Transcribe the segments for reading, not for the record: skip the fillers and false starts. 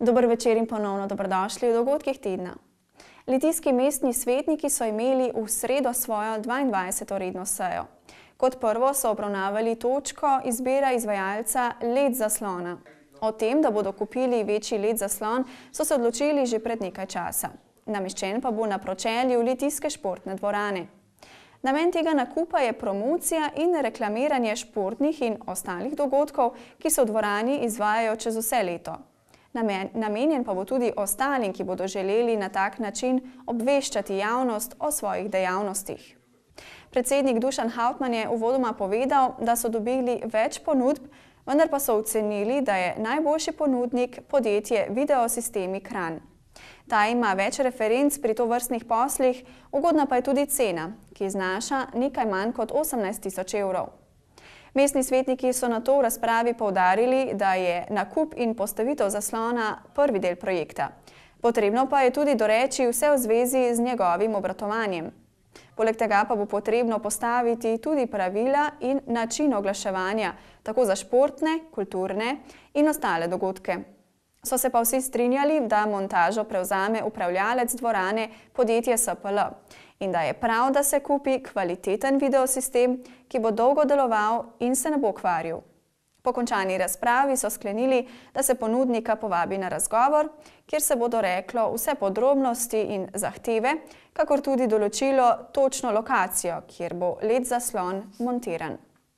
Dober večer in ponovno dobrodošli v dogodkih tedna. Litijski mestni svetniki so imeli v sredo svojo 22. redno sejo. Kot prvo so obravnavali točko izbira izvajalca LED zaslona. O tem, da bodo kupili večji LED zaslon, so se odločili že pred nekaj časa. Nameščen pa bo na pročelju Litijske športne dvorane. Namen tega nakupa je promocija in reklamiranje športnih in ostalih dogodkov, ki se v dvorani izvajajo čez vse leto. Namenjen pa bo tudi ostalim, ki bodo želeli na tak način obveščati javnost o svojih dejavnostih. Predsednik Dušan Hautmann je uvodoma povedal, da so dobili več ponudb, vendar pa so ocenili, da je najboljši ponudnik podjetje Videosistemi Kranj. Ta ima več referenc pri tovrstnih poslih, ugodna pa je tudi cena, ki znaša nekaj manj kot 18 000 evrov. Mestni svetniki so nato v razpravi poudarili, da je nakup in postavitev zaslona prvi del projekta. Potrebno pa je tudi doreči vse v zvezi z njegovim obratovanjem. Poleg tega pa bo potrebno postaviti tudi pravila in način oglaševanja, tako za športne, kulturne in ostale dogodke. So se pa vsi strinjali, da montažo prevzame upravljalec dvorane podjetje SPL in da je prav, da se kupi kvaliteten videosistem, ki bo dolgo deloval in se ne bo kvaril. Po končani razpravi so sklenili, da se ponudnika povabi na razgovor, kjer se bodo reklo vse podrobnosti in zahteve, kakor tudi določilo točno lokacijo, kjer bo LED zaslon montiran.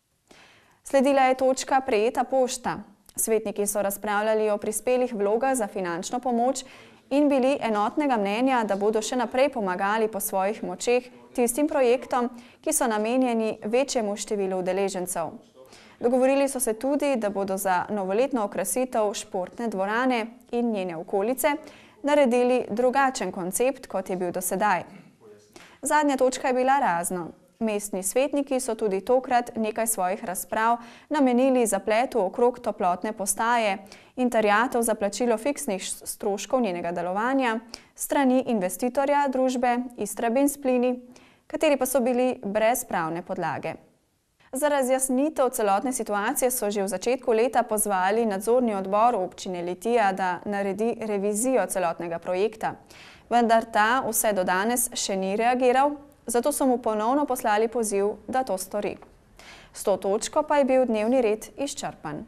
Sledila je točka prejeta pošta. Svetniki so razpravljali o prispelih vlogah za finančno pomoč in bili enotnega mnenja, da bodo še naprej pomagali po svojih močeh tistim projektom, ki so namenjeni večjemu številu udeležencev. Dogovorili so se tudi, da bodo za novoletno okrasitev športne dvorane in njene okolice naredili drugačen koncept, kot je bil do sedaj. Zadnja točka je bila razno. Mestni svetniki so tudi tokrat nekaj svojih razprav namenili zapletu okrog toplotne postaje in terjatev za plačilo fiksnih stroškov njenega delovanja strani investitorja družbe Istrabenz plini, kateri pa so bili brez pravne podlage. Za razjasnitev celotne situacije so že v začetku leta pozvali nadzorni odbor občine Litija, da naredi revizijo celotnega projekta, vendar ta vse do danes še ni reagiral, zato so mu ponovno poslali poziv, da to stori. S to točko pa je bil dnevni red izčrpan.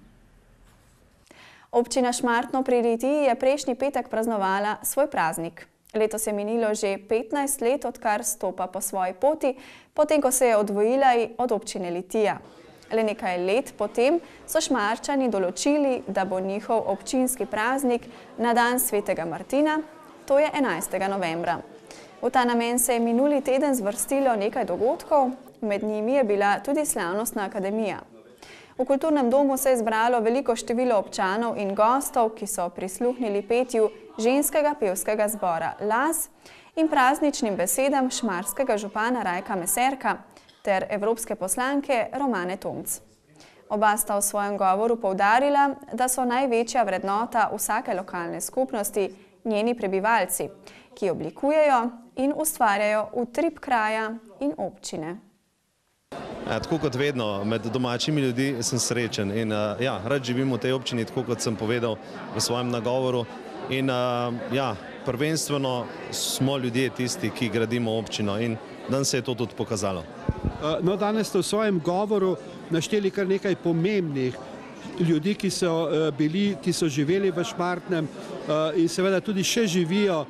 Občina Šmartno pri Litiji je prejšnji petek praznovala svoj praznik. Letos je minilo že 15 let, odkar stopa po svoji poti, potem ko se je odvojila od občine Litija. Le nekaj let potem so Šmarčani določili, da bo njihov občinski praznik na dan svetega Martina, to je 11. novembra. V ta namen se je minuli teden zvrstilo nekaj dogodkov, med njimi je bila tudi slavnostna akademija. V kulturnem domu se je zbralo veliko število občanov in gostov, ki so prisluhnili petju ženskega pevskega zbora Laz in prazničnim besedam šmarskega župana Rajka Meserka ter evropske poslanke Romane Tomc. Oba sta v svojem govoru poudarila, da so največja vrednota vsake lokalne skupnosti njeni prebivalci, ki oblikujejo in ustvarjajo utrip kraja in občine. Tako kot vedno, med domačimi ljudmi sem srečen in rad živim v tej občini, tako kot sem povedal v svojem nagovoru. In prvenstveno smo ljudje tisti, ki gradimo občino in danes se je to tudi pokazalo. No, danes ste v svojem govoru našteli kar nekaj pomembnih ljudi, ki so živeli v Šmartnem in seveda tudi še živijo.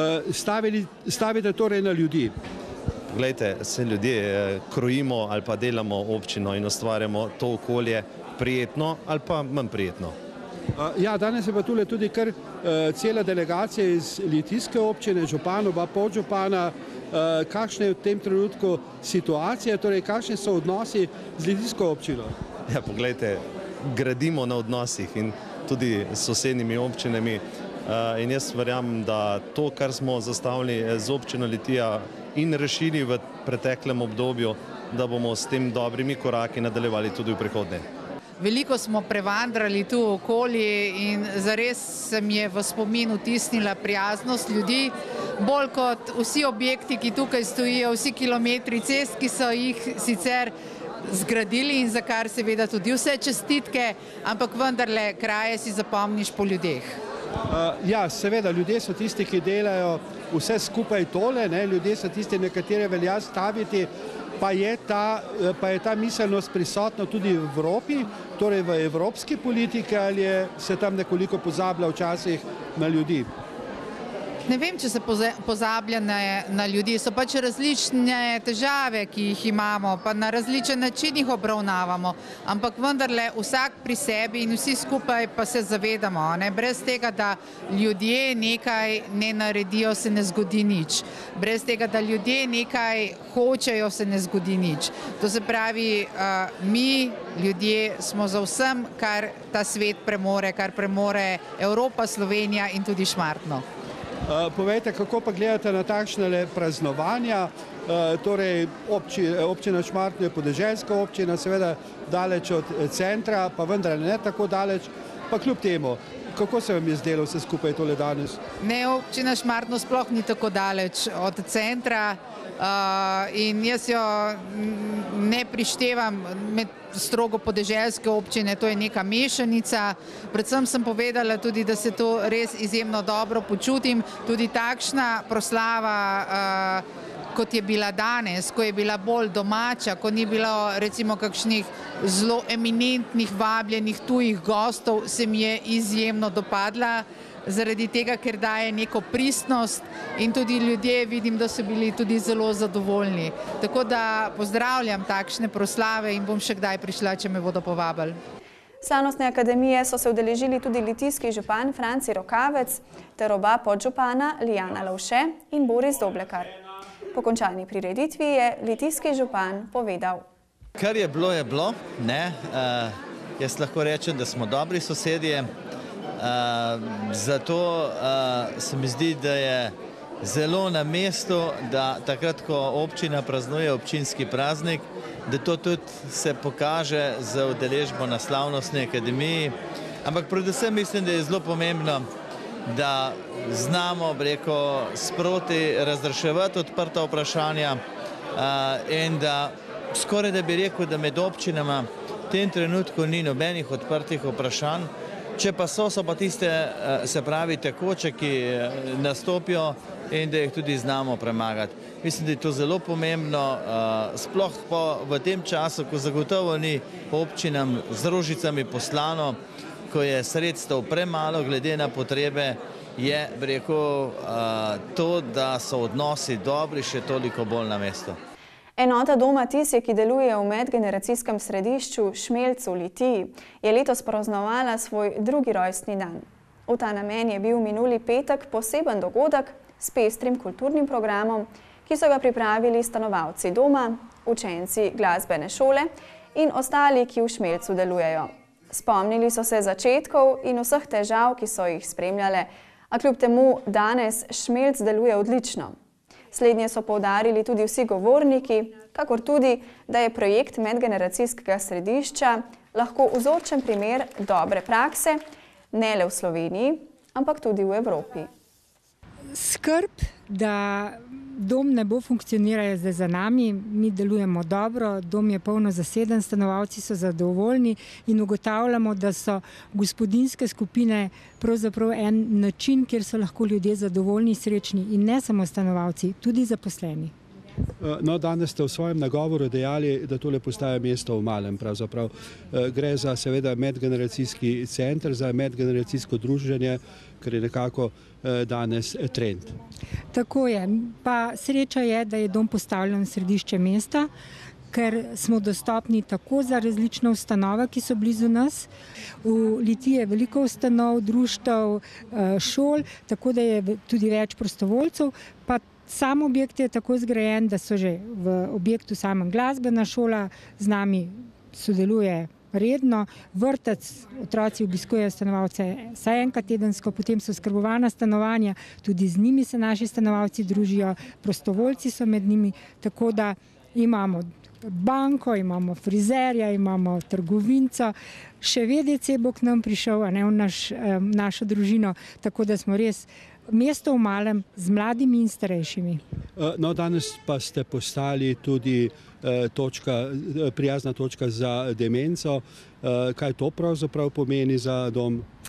Stavite torej na ljudi. Glejte, se ljudje krojimo ali pa delamo občino in ustvarjamo to okolje prijetno ali pa manj prijetno. Ja, danes je pa tule tudi kar cela delegacija iz Litijske občine, županova, podžupana. Kakšna je v tem trenutku situacija, torej kakšni so odnosi z Litijsko občino? Ja, poglejte, gradimo na odnosih in tudi s sosednjimi občinami in jaz verjamem, da to, kar smo zastavili z občino Litija in rešili v preteklem obdobju, da bomo s tem dobrimi koraki nadaljevali tudi v prihodnje. Veliko smo prevandrali tu okoli in zares se mi je v spomin vtisnila prijaznost ljudi, bolj kot vsi objekti, ki tukaj stojijo, vsi kilometri cest, ki so jih sicer zgradili in za kar seveda tudi vse čestitke, ampak vendarle kraje si zapomniš po ljudeh. Ja, seveda, ljudje so tisti, ki delajo vse skupaj tole, ne? Ljudje so tisti, na katere velja staviti, pa je ta miselnost prisotna tudi v Evropi, torej v evropski politiki, ali se tam nekoliko pozablja včasih na ljudi? Ne vem, če se pozablja na ljudi, so pač različne težave, ki jih imamo, pa na različen način jih obravnavamo, ampak vendarle vsak pri sebi in vsi skupaj pa se zavedamo, ne? Brez tega, da ljudje nekaj ne naredijo, se ne zgodi nič. Brez tega, da ljudje nekaj hočejo, se ne zgodi nič. To se pravi, mi, ljudje, smo za vsem, kar ta svet premore, kar premore Evropa, Slovenija in tudi Šmartno. Povejte, kako pa gledate na takšne praznovanja, torej občina Šmartno je podeželska občina, seveda daleč od centra, pa vendar ne tako daleč, pa kljub temu, kako se vam je zdelo vse skupaj tole danes? Ne, občina Šmartno sploh ni tako daleč od centra in jaz jo ne prištevam med strogo podeželske občine, to je neka mešanica. Predvsem sem povedala tudi, da se to res izjemno dobro počutim. Tudi takšna proslava, kot je bila danes, ko je bila bolj domača, ko ni bilo recimo kakšnih zelo eminentnih vabljenih tujih gostov, se mi je izjemno dopadla. Zaradi tega, ker daje neko pristnost in tudi ljudje vidim, da so bili tudi zelo zadovoljni. Tako da pozdravljam takšne proslave in bom še kdaj prišla, če me bodo povabili. Slavnostne akademije so se udeležili tudi litijski župan Franci Rokavec ter oba podžupana Lijana Lovše in Boris Doblekar. Po končani prireditvi je litijski župan povedal. Kar je bilo, ne. Jaz lahko rečem, da smo dobri sosedje. Zato se mi zdi, da je zelo na mestu, da takrat, ko občina praznuje občinski praznik, da to tudi se pokaže z udeležbo na slavnostni akademiji. Ampak predvsem mislim, da je zelo pomembno, da znamo, sproti razreševati odprta vprašanja in da skoraj da bi rekel, da med občinama v tem trenutku ni nobenih odprtih vprašanj. Če pa so pa tiste, se pravi, tekoče, ki nastopijo in da jih tudi znamo premagati. Mislim, da je to zelo pomembno, sploh v tem času, ko zagotovo ni občinam z rožicami poslano, ko je sredstev premalo glede na potrebe, je, to, da so odnosi dobri, še toliko bolj na mestu. Enota Doma Tisje, ki deluje v medgeneracijskem središču Šmelcu v Litiji, je letos praznovala svoj drugi rojstni dan. V ta namen je bil minuli petek poseben dogodek s pestrim kulturnim programom, ki so ga pripravili stanovalci doma, učenci glasbene šole in ostali, ki v Šmelcu delujejo. Spomnili so se začetkov in vseh težav, ki so jih spremljale, a kljub temu danes Šmelc deluje odlično. Slednje so poudarili tudi vsi govorniki, kakor tudi, da je projekt medgeneracijskega središča lahko vzorčen primer dobre prakse, ne le v Sloveniji, ampak tudi v Evropi. Skrb, da dom ne bo funkcioniral zdaj za nami, mi delujemo dobro, dom je polno zaseden, stanovalci so zadovoljni in ugotavljamo, da so gospodinjske skupine pravzaprav en način, kjer so lahko ljudje zadovoljni, srečni in ne samo stanovalci, tudi zaposleni. No, danes ste v svojem nagovoru dejali, da tole postaja mesto v malem. Pravzaprav gre za seveda medgeneracijski center, za medgeneracijsko druženje, kar je nekako danes trend. Tako je. Pa sreča je, da je dom postavljen v središče mesta, ker smo dostopni tako za različne ustanove, ki so blizu nas. V Litiji je veliko ustanov, društev, šol, tako da je tudi več prostovoljcev, pa sam objekt je tako zgrajen, da so že v objektu samem glasbena šola, z nami sodeluje redno, vrtec, otroci obiskujejo stanovalce vsaj enkrat tedensko, potem so oskrbovana stanovanja, tudi z njimi se naši stanovalci družijo, prostovoljci so med njimi, tako da imamo banko, imamo frizerja, imamo trgovinco, še VDC bo k nam prišel, a ne v našo družino, tako da smo res mesto v malem z mladimi in starejšimi. No, danes pa ste postali tudi prijazna točka za demenco. Kaj to pravzaprav pomeni za dom?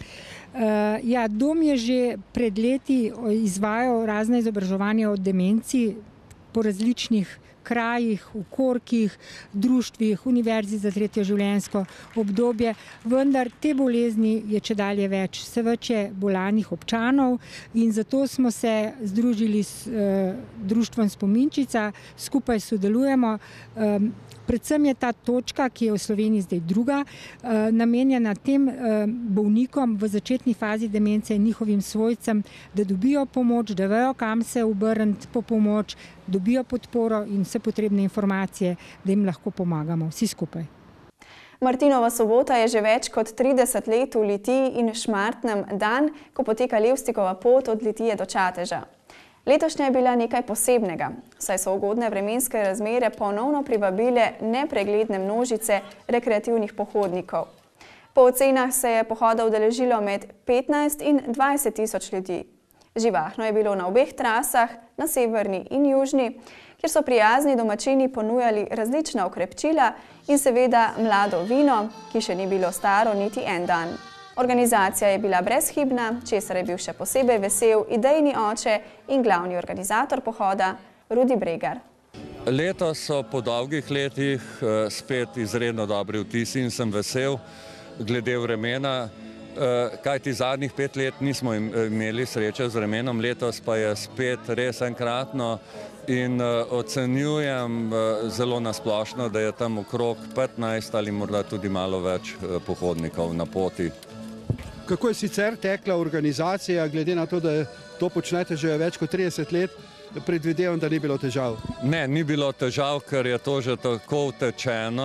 Ja, dom je že pred leti izvajal razne izobraževanja o demenci po različnih krajih, v Korkih, društvih, univerzi za tretje življenjsko obdobje, vendar te bolezni je čedalje več, vse več je bolanih občanov in zato smo se združili s društvom Spominčica, skupaj sodelujemo. Predvsem je ta točka, ki je v Sloveniji zdaj druga, namenjena tem bolnikom v začetni fazi demence in njihovim svojcem, da dobijo pomoč, da vejo, kam se obrniti po pomoč, dobijo podporo in vse potrebne informacije, da jim lahko pomagamo vsi skupaj. Martinova sobota je že več kot 30 let v Litiji in Šmartnem dan, ko poteka Levstikova pot od Litije do Čateža. Letošnja je bila nekaj posebnega, saj so ugodne vremenske razmere ponovno privabile nepregledne množice rekreativnih pohodnikov. Po ocenah se je pohoda udeležilo med 15 in 20 tisoč ljudi. Živahno je bilo na obeh trasah, na severni in južni, kjer so prijazni domačini ponujali različna okrepčila in seveda mlado vino, ki še ni bilo staro niti en dan. Organizacija je bila brezhibna, česar je bil še posebej vesel idejni oče in glavni organizator pohoda Rudi Bregar. Letos so po dolgih letih spet izredno dobri vtisi in sem vesel glede vremena, kajti zadnjih 5 let nismo imeli sreče z vremenom, letos pa je spet res enkratno in ocenjujem zelo nasplošno, da je tam okrog 15 ali morda tudi malo več pohodnikov na poti. Kako je sicer tekla organizacija, glede na to, da to počnete že več kot 30 let, predvidevam, da ni bilo težav? Ne, ni bilo težav, ker je to že tako utečeno.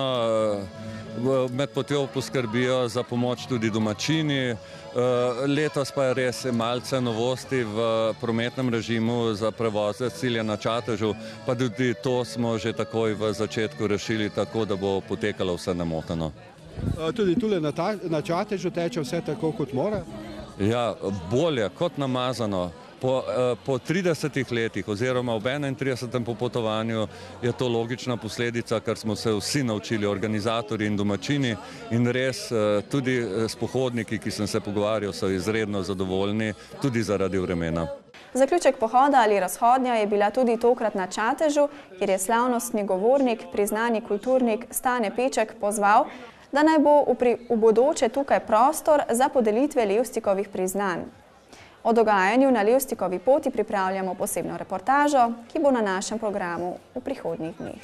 Med potjo poskrbijo za pomoč tudi domačini. Letos pa je res malce novosti v prometnem režimu za prevoze cilja na Čatežu, pa tudi to smo že takoj v začetku rešili tako, da bo potekalo vse nemoteno. Tudi tule na Čatežu teče vse tako, kot mora? Ja, bolje, kot namazano. Po 30 letih oziroma ob 31. popotovanju je to logična posledica, ker smo se vsi naučili, organizatorji in domačini, in res tudi s pohodniki, ki sem se pogovarjal, so izredno zadovoljni, tudi zaradi vremena. Zaključek pohoda ali razhodnja je bila tudi tokrat na Čatežu, kjer je slavnostni govornik, priznani kulturnik Stane Peček pozval, da naj bo v bodoče tukaj prostor za podelitve Levstikovih priznanj. O dogajanju na Levstikovi poti pripravljamo posebno reportažo, ki bo na našem programu v prihodnjih dneh.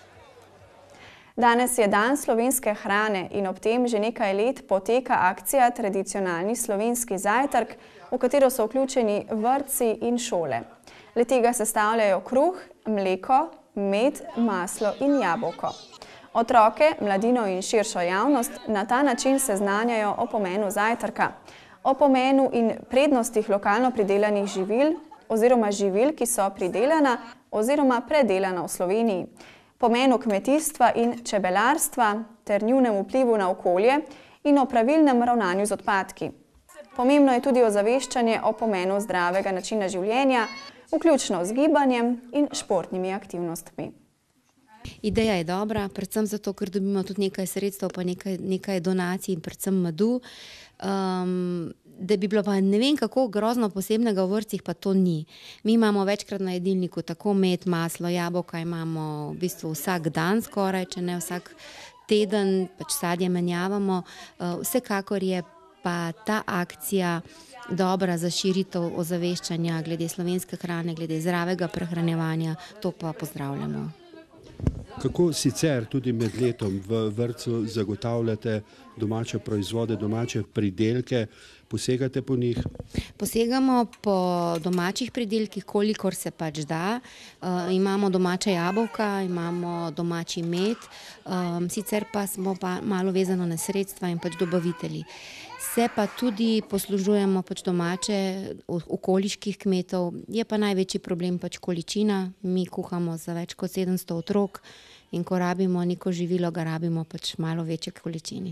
Danes je dan slovenske hrane in ob tem že nekaj let poteka akcija Tradicionalni slovenski zajtrk, v katero so vključeni vrtci in šole. Le tega sestavljajo kruh, mleko, med, maslo in jabolko. Otroke, mladino in širšo javnost na ta način seznanjajo o pomenu zajtrka, o pomenu in prednostih lokalno pridelanih živil oziroma živil, ki so pridelana oziroma predelana v Sloveniji, pomenu kmetijstva in čebelarstva ter njunem vplivu na okolje in o pravilnem ravnanju z odpadki. Pomembno je tudi ozaveščanje o pomenu zdravega načina življenja, vključno z gibanjem in športnimi aktivnostmi. Ideja je dobra, predvsem zato, ker dobimo tudi nekaj sredstev, pa nekaj donacij in predvsem medu. Da bi bilo pa ne vem kako grozno posebnega v vrtcih, pa to ni. Mi imamo večkrat na jedilniku tako med, maslo, jabolka, imamo v bistvu vsak dan skoraj, če ne vsak teden, pač sadje menjavamo. Vsekakor je pa ta akcija dobra za širitev ozaveščanja glede slovenske hrane, glede zdravega prehranjevanja, to pa pozdravljamo. Kako sicer tudi med letom v vrtcu zagotavljate domače proizvode, domače pridelke, posegate po njih? Posegamo po domačih pridelkih, kolikor se pač da. Imamo domače jabolka, imamo domači med, sicer pa smo pa malo vezano na sredstva in pač dobavitelji. Se pa tudi poslužujemo pač domače okoliških kmetov, je pa največji problem pač količina. Mi kuhamo za več kot 700 otrok in ko rabimo neko živilo, ga rabimo pač malo večje količini.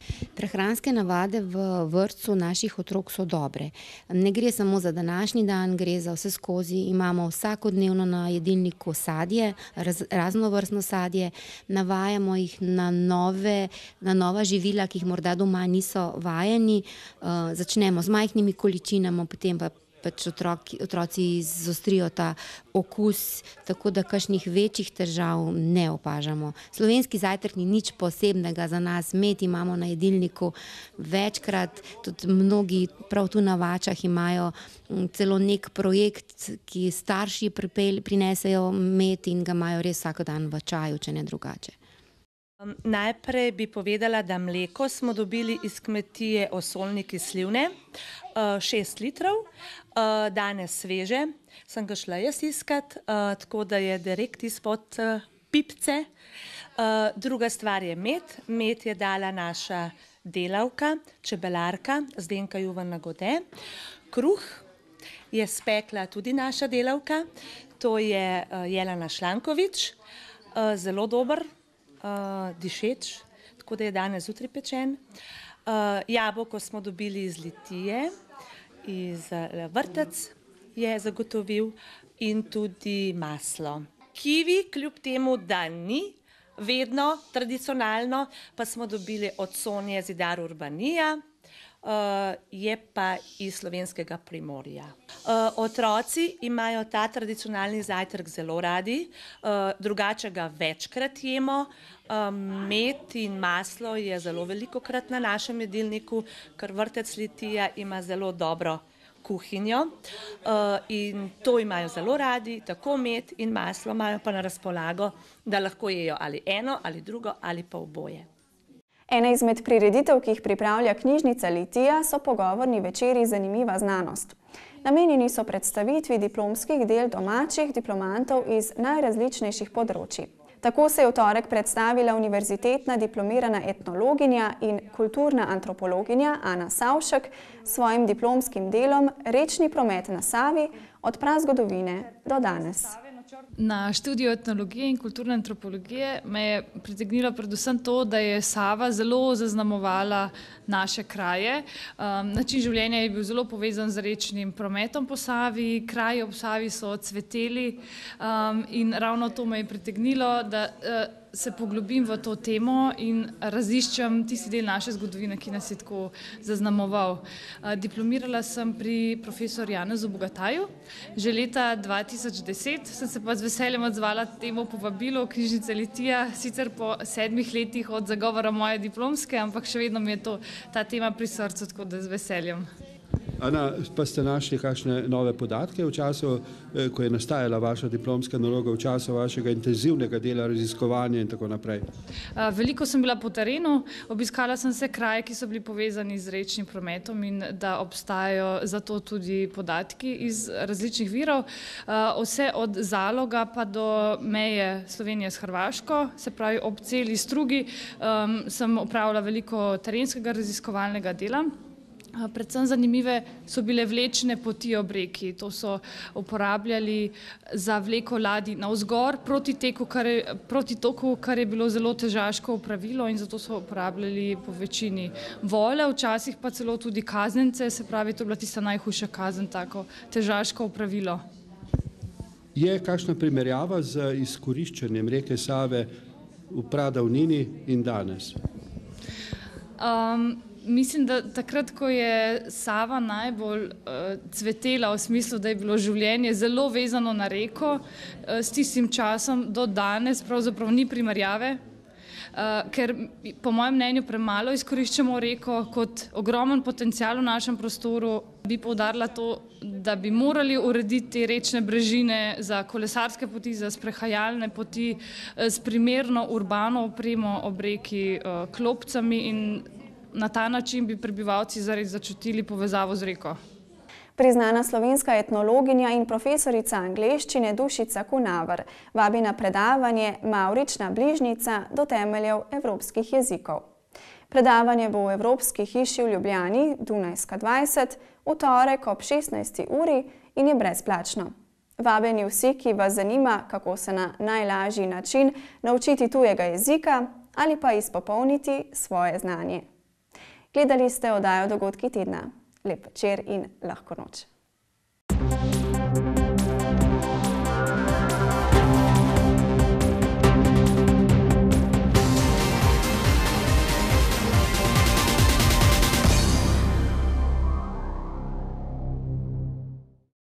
Prehranske navade v vrtcu naših otrok so dobre. Ne gre samo za današnji dan, gre za vse skozi. Imamo vsakodnevno na jedilniku sadje, raznovrstno sadje, navajamo jih na nova živila, ki jih morda doma niso vajeni. Začnemo z majhnimi količinami, potem pa otroci zostrijo ta okus, tako da kakšnih večjih težav ne opažamo. Slovenski zajtrk ni nič posebnega za nas, med imamo na jedilniku večkrat, tudi mnogi prav tu na Vačah imajo celo nek projekt, ki starši prinesejo med in ga imajo res vsak dan v čaju, če ne drugače. Najprej bi povedala, da mleko smo dobili iz kmetije Osolnik iz Slivne, 6 litrov, danes sveže, sem ga šla jaz iskat, tako da je direkt izpod pipce. Druga stvar je med, med je dala naša delavka, čebelarka Zdenka Juvan Gode. Kruh je spekla tudi naša delavka, to je Jelena Šlankovič, zelo dober, dišeč, tako da je danes zjutraj pečen. Jabolko smo dobili iz Litije, iz vrtec je zagotovil in tudi maslo. Kivi, kljub temu, da ni vedno tradicionalno, pa smo dobili od Sonje Zidar Urbanija, je pa iz slovenskega Primorja. Otroci imajo ta tradicionalni zajtrk zelo radi, drugače ga večkrat jemo. Med in maslo je zelo velikokrat na našem jedilniku, ker vrtec Litija ima zelo dobro kuhinjo in to imajo zelo radi, tako med in maslo imajo pa na razpolago, da lahko jejo ali eno ali drugo ali pa oboje. Ena izmed prireditev, ki jih pripravlja knjižnica Litija, so pogovorni večeri Zanimiva znanost. Namenjeni so predstavitvi diplomskih del domačih diplomantov iz najrazličnejših področij. Tako se je v torek predstavila univerzitetna diplomirana etnologinja in kulturna antropologinja Ana Savšek s svojim diplomskim delom Rečni promet na Savi od prazgodovine do danes. Na študiju etnologije in kulturne antropologije me je pritegnilo predvsem to, da je Sava zelo zaznamovala naše kraje. Način življenja je bil zelo povezan z rečnim prometom po Savi, kraji ob Savi so cveteli in ravno to me je pritegnilo, da se poglobim v to temo in raziščem tisti del naše zgodovine, ki nas je tako zaznamoval. Diplomirala sem pri profesor Janezu Bogataju. Že leta 2010 sem se pa z veseljem odzvala temu povabilu knjižnice Litija, sicer po 7 letih od zagovora moje diplomske, ampak še vedno mi je ta tema pri srcu, tako da z veseljem. Ana, pa ste našli kakšne nove podatke v času, ko je nastajala vaša diplomska naloga, v času vašega intenzivnega dela raziskovanja in tako naprej? Veliko sem bila po terenu, obiskala sem se kraje, ki so bili povezani z rečnim prometom in da obstajajo za to tudi podatki iz različnih virov. Vse od Zaloga pa do meje Slovenije s Hrvaško, se pravi ob celi strugi, sem opravila veliko terenskega raziskovalnega dela. Predvsem zanimive so bile vlečne poti ob reki. To so uporabljali za vleko ladij navzgor proti toku, kar je bilo zelo težaško opravilo in zato so uporabljali po večini vole, včasih pa celo tudi kaznence, se pravi, to je bila tista najhujša kazen, tako težaško opravilo. Je kakšna primerjava z izkoriščanjem reke Save v pradavnini in danes? Mislim, da takrat, ko je Sava najbolj cvetela v smislu, da je bilo življenje zelo vezano na reko, s tistim časom do danes pravzaprav ni primerjave, ker po mojem mnenju premalo izkoriščamo reko kot ogromen potencial v našem prostoru. Bi poudarila to, da bi morali urediti rečne brežine za kolesarske poti, za sprehajalne poti, s primerno urbano opremo ob reki, klopcami in na ta način bi prebivalci zares začutili povezavo z reko. Priznana slovenska etnologinja in profesorica angleščine Dušica Kunaver vabi na predavanje Mavrična bližnjica do temeljev evropskih jezikov. Predavanje bo v Evropski hiši v Ljubljani, Dunajska 20, v torek ob 16. uri in je brezplačno. Vabljeni vsi, ki vas zanima, kako se na najlažji način naučiti tujega jezika ali pa izpopolniti svoje znanje. Gledali ste oddajo Dogodki tedna. Lep večer in lahko noč.